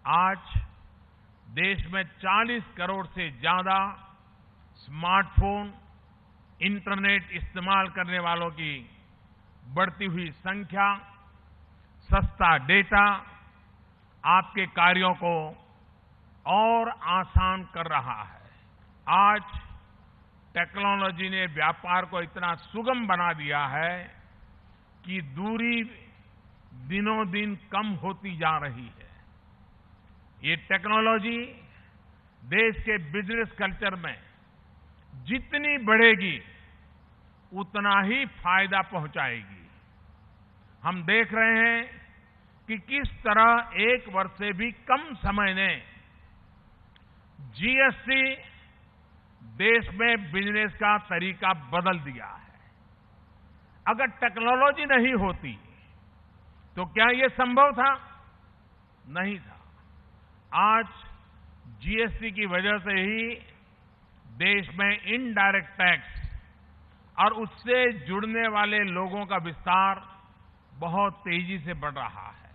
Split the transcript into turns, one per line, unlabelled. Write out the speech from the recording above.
आज देश में 40 करोड़ से ज्यादा स्मार्टफोन, इंटरनेट इस्तेमाल करने वालों की बढ़ती हुई संख्या, सस्ता डेटा आपके कार्यों को और आसान कर रहा है। आज टेक्नोलॉजी ने व्यापार को इतना सुगम बना दिया है कि दूरी दिनों दिन कम होती जा रही है। ये टेक्नोलॉजी देश के बिजनेस कल्चर में जितनी बढ़ेगी उतना ही फायदा पहुंचाएगी। हम देख रहे हैं कि किस तरह एक वर्ष से भी कम समय ने जीएसटी देश में बिजनेस का तरीका बदल दिया है। अगर टेक्नोलॉजी नहीं होती तो क्या ये संभव था? नहीं था। आज जीएसटी की वजह से ही देश में इनडायरेक्ट टैक्स और उससे जुड़ने वाले लोगों का विस्तार बहुत तेजी से बढ़ रहा है।